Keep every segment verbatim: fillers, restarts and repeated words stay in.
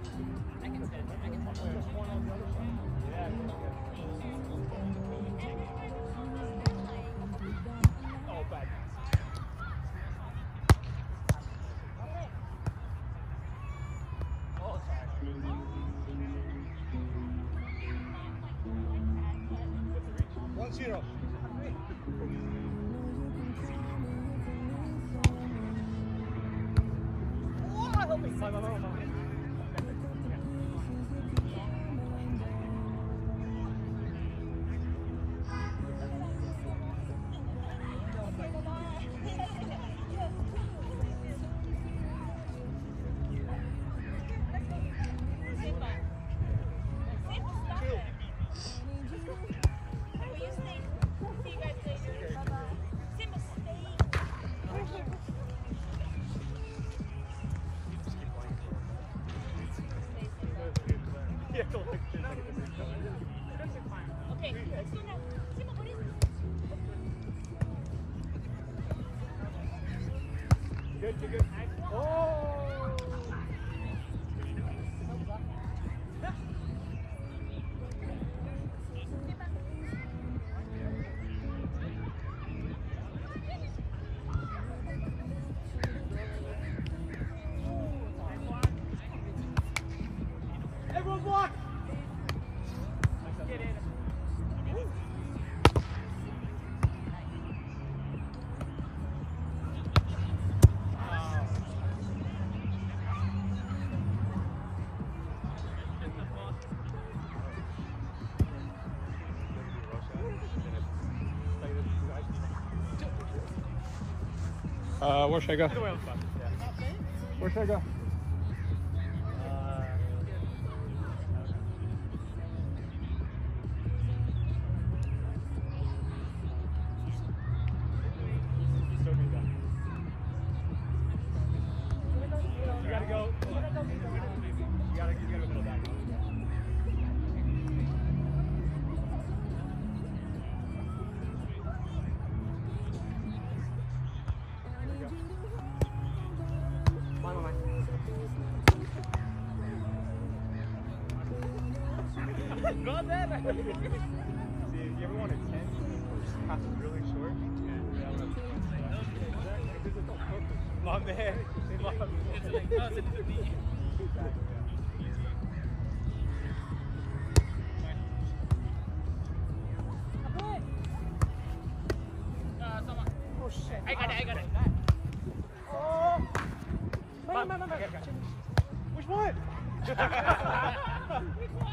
Zero. Good, good, good. Oh! Everyone block! Get in. Uh, where should I go? Where should I go? You gotta go. You gotta, you gotta go middle back. Not that. See, if you ever want a ten, pass is really short. Yeah, my man. It's like us in the knee. Oh shit. I got it, I got it. Oh! Man, man, man, man. Which one? Which one?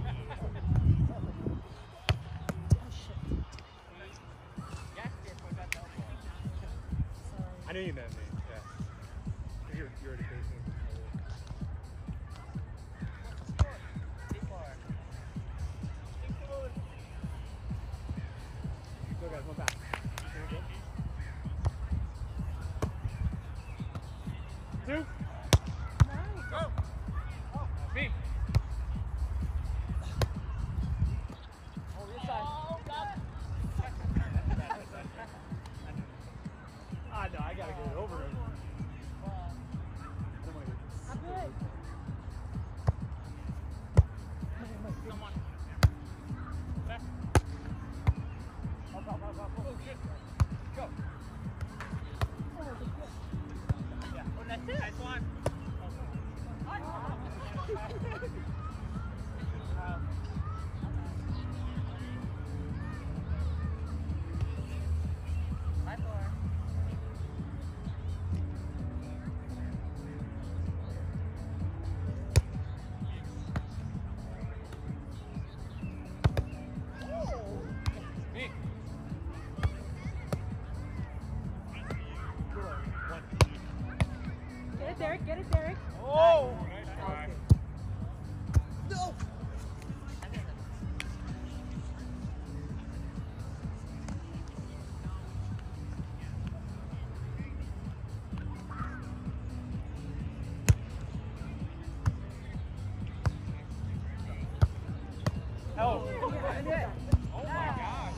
I knew you meant me, yeah. You're, you're already facing. Go guys, one back. Two. Go. Oh, me. Oh, this side. Ah, no, I gotta get it over him. I'm good. Come on. Back. Up, up, up, up. Oh, shit. Go. Yeah. Oh, that's it. Nice one. Derek, get it, Derek. Oh! Okay. No! Oh! Oh my gosh!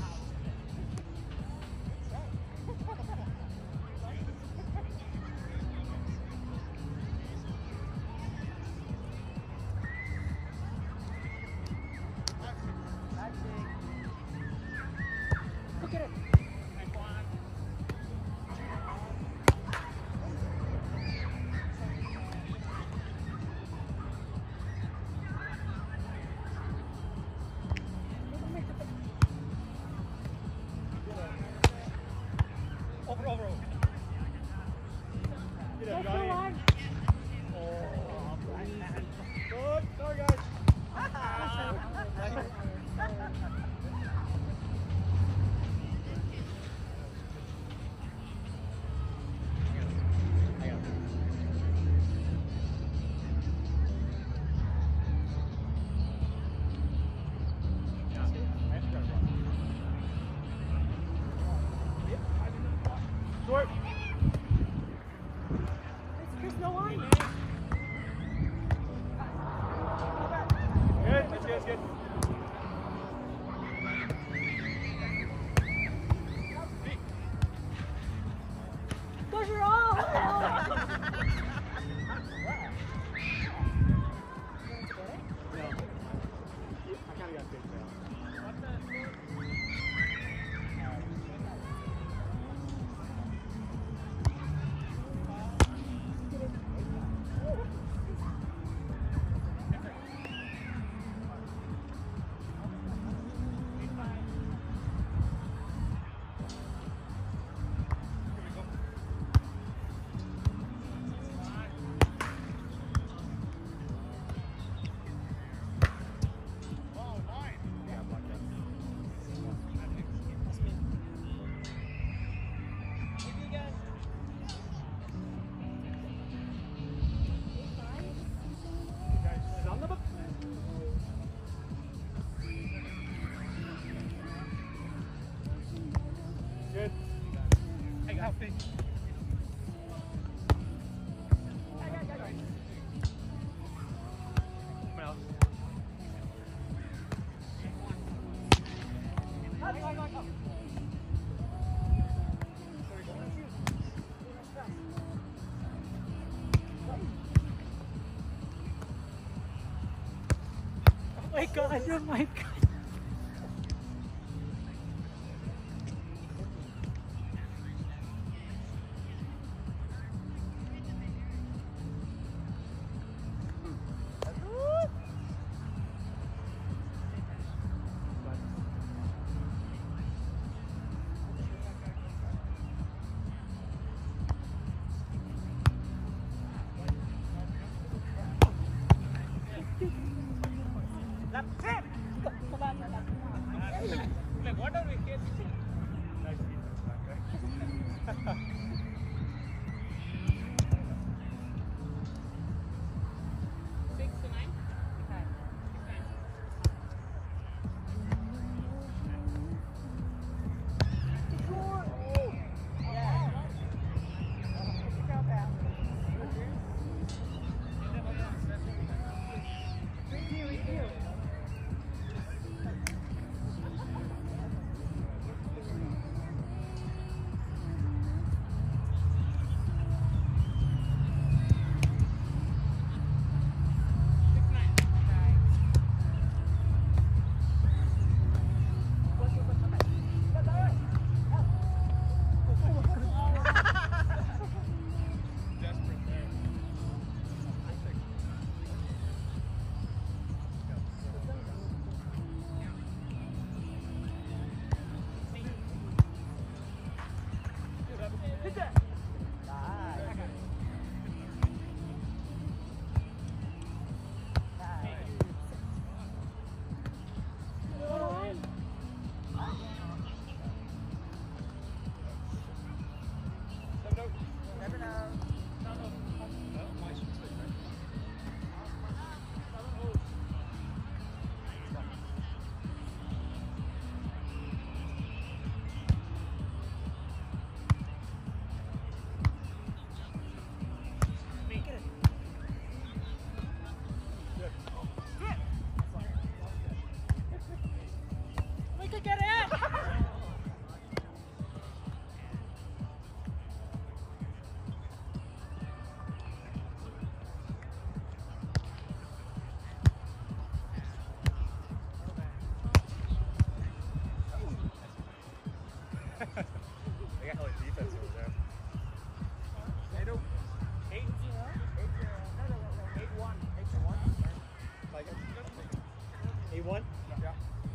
my God, oh my God. Like, what are we kids? Six to nine? They got hella defense over there. They do. Eight zero. Eight zero. Eight one. Eight to one. Like eight one? Yeah.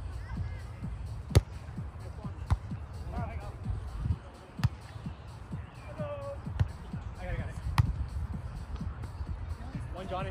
Hello. I got it, got it. One Johnny.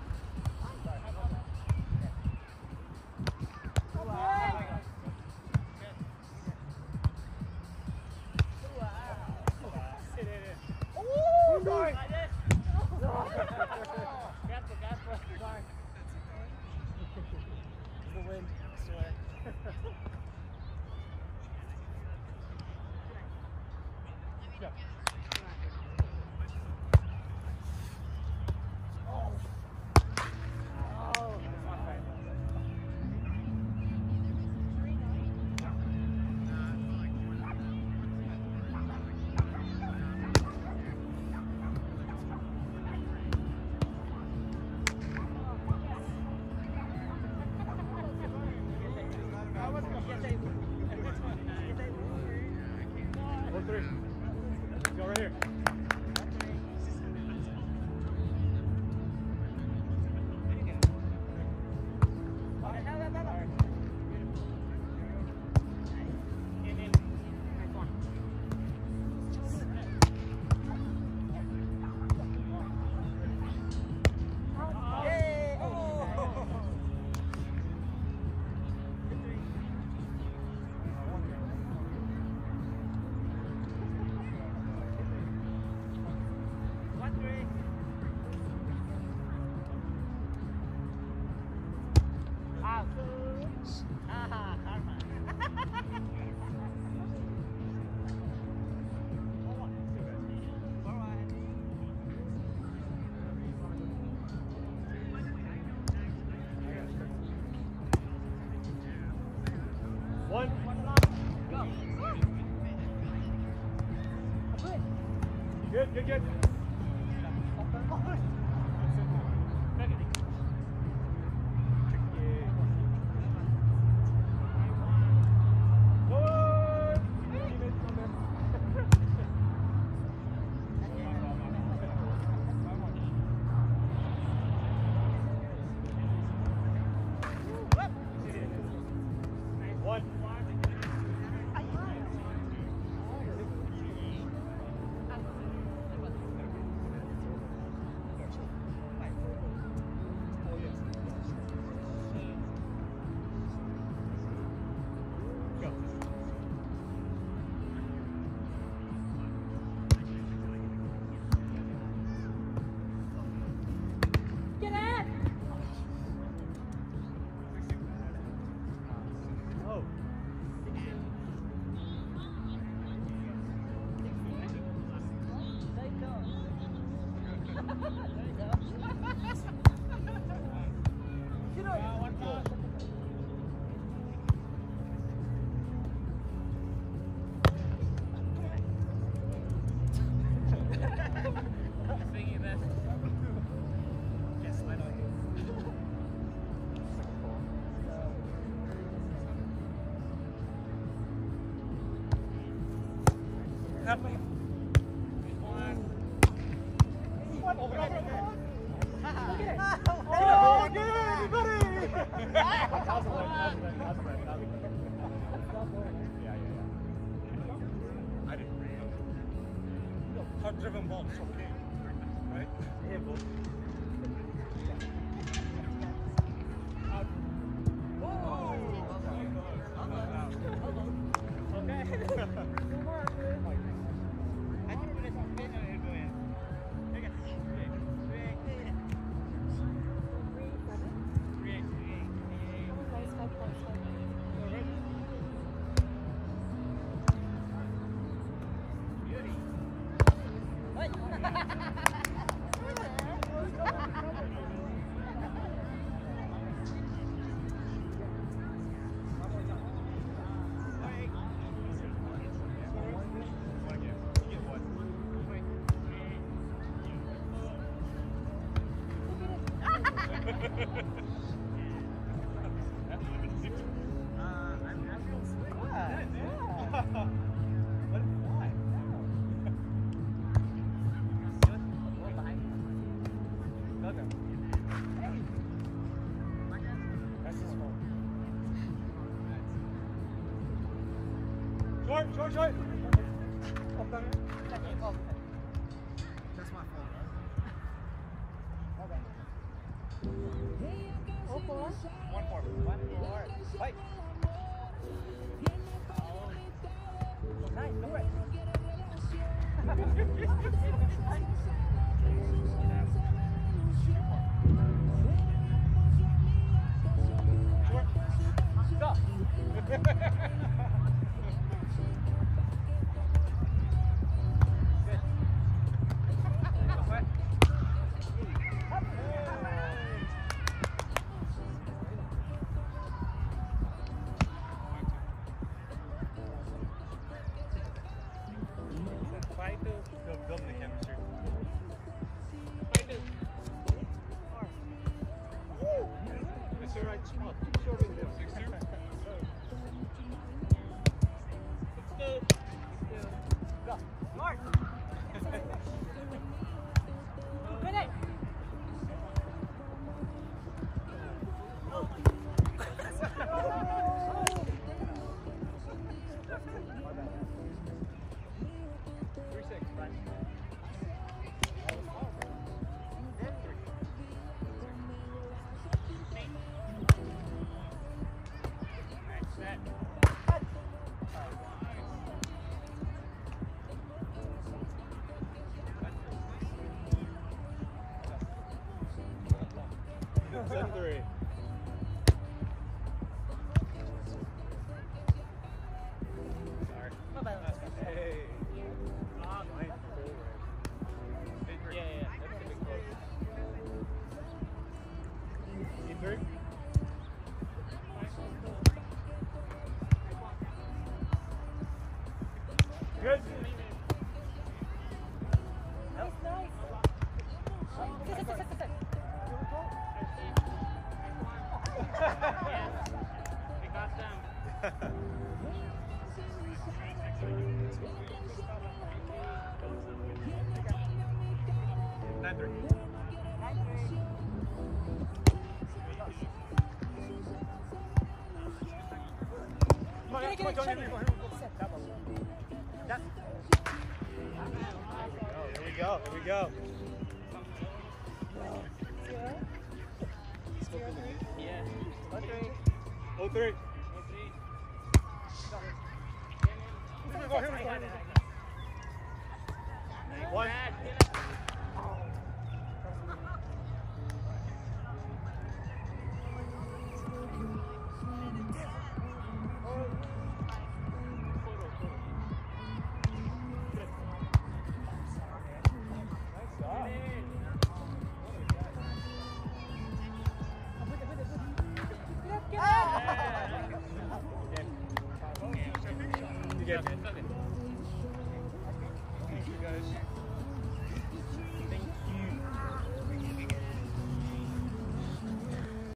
One three. Let's go right here. One. Good, good, good. Tricky. happening? One. Over, over, over. Oh, yeah, buddy! That was a leg, that was a leg, that was a leg, that was a leg. Yeah, yeah, yeah. I didn't read. Hard-driven ball, it's okay. Right? Yeah, ball. Short, short, short. Up down here. That's my fault. Okay. Oh, four. One more. One more. Fight. Nice, go ahead. Short. Stop. Building the chemistry. It's the right spot. Short in there. Six two. Go. Mark. Minute. Three six. Right. Seven three. Sorry. Hey. Ah, nice. Yeah, yeah, that's gonna be close. Eight three. Good. That was nice. Sit, sit, sit, sit, sit. Yes. We got them. Nine three. Come on, Get it, come on, get it, Johnny, Johnny. here we go, here we go. That one. That. Here we go, here we go. Yeah. Oh three. Oh three. Here we go, here we go. One. Good.